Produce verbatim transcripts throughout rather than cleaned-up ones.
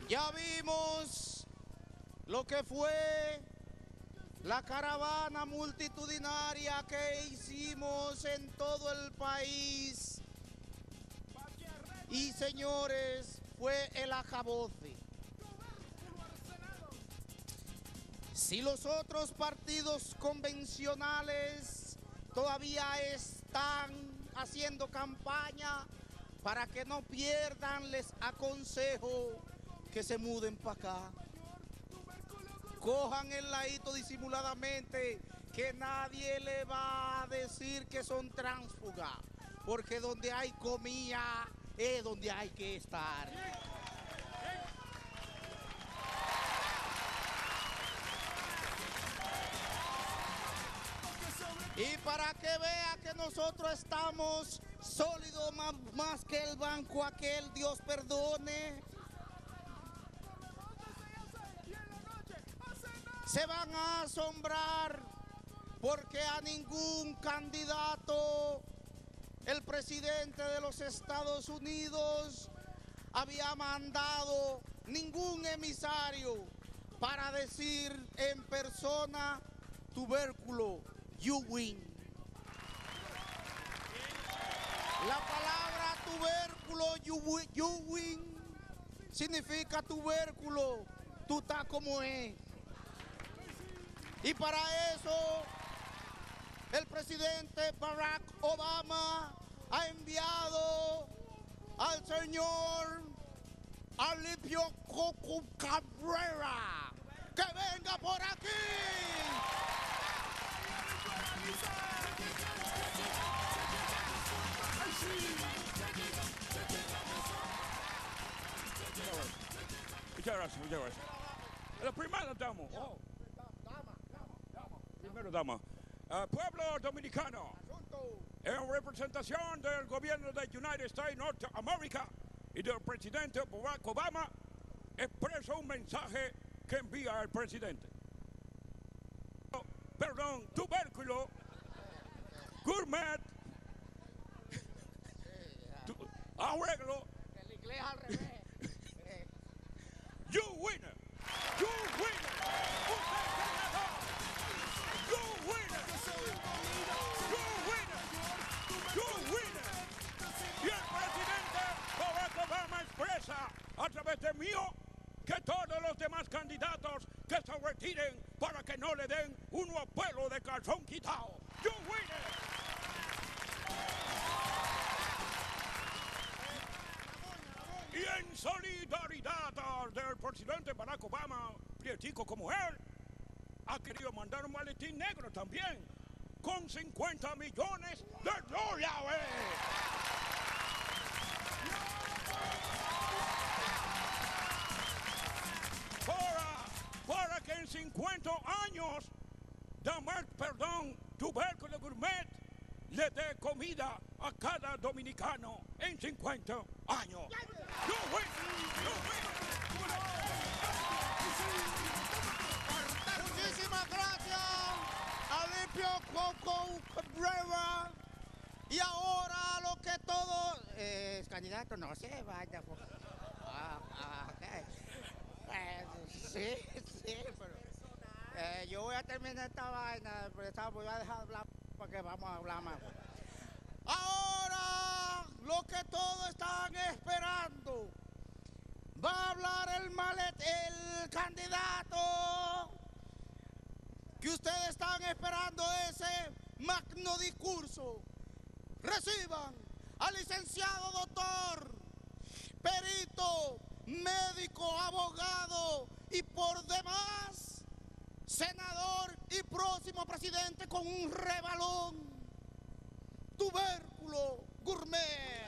Ya vimos lo que fue la caravana multitudinaria que hicimos en todo el país. Y señores, fue el acabose. Si los otros partidos convencionales todavía están haciendo campaña para que no pierdan, les aconsejo que se muden para acá. Cojan el ladito disimuladamente, que nadie le va a decir que son tránsfugas, porque donde hay comida es donde hay que estar. Y para que vea que nosotros estamos sólidos más, más que el banco aquel, Dios perdone, se van a asombrar porque a ningún candidato el presidente de los Estados Unidos había mandado ningún emisario para decir en persona: tubérculo, you win. La palabra tubérculo, you, you win, significa tubérculo, tú estás como es. Y para eso el presidente Barack Obama ha enviado al señor Alipio Coco Cabrera que venga por aquí. Muchas gracias, muchas gracias. La primera dama, oh. Primero dama. Uh, pueblo dominicano, en representación del gobierno de United States North America y del presidente Barack Obama, expreso un mensaje que envía el presidente. Oh, perdón, tubérculo, gourmet, tu, arreglo. El inglés al revés. You winner, you winner, usted ganador, you winner, you winner, you winner. Y el presidente Barack Obama expresa a través de mío que todos los demás candidatos que se retiren para que no le den un pelo de calzón quitado. You winner. Y en solidaridad del presidente Barack Obama, prietico como él, ha querido mandar un maletín negro también, con cincuenta millones de dólares. Para, para que en cincuenta años, Damar, perdón, tubérculo gourmet, le dé comida a cada dominicano en cincuenta años. ¡You win! ¡You win! Muchísimas gracias, Alipio Coco Cabrera. Y ahora lo que todo... Eh, candidato, no se vaya. Por... Ah, ah, okay. eh, sí, sí, pero... Eh, yo voy a terminar esta vaina, pero voy a dejar hablar porque vamos a hablar más. Ahora, lo que todos están esperando, va a hablar el malet, el candidato que ustedes están esperando, ese magno discurso. Reciban al licenciado doctor, perito, médico, abogado y por demás, senador y próximo presidente con un rebalón, tubérculo gourmet.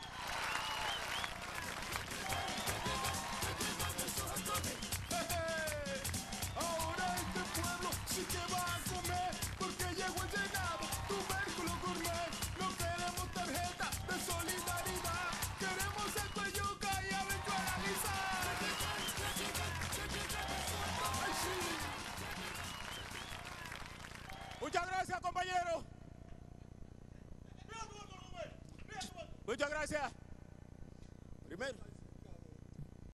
Ahora este pueblo sí que va a comer, porque llegó el llenado, tubérculo gourmet. No queremos tarjeta de solidaridad, queremos el yuca y habichuela guisada. Ay, sí. Muchas gracias, compañero. Muchas gracias. Primero.